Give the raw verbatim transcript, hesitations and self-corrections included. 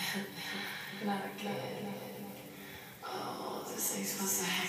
Not again. Oh, this ain't supposed to happen.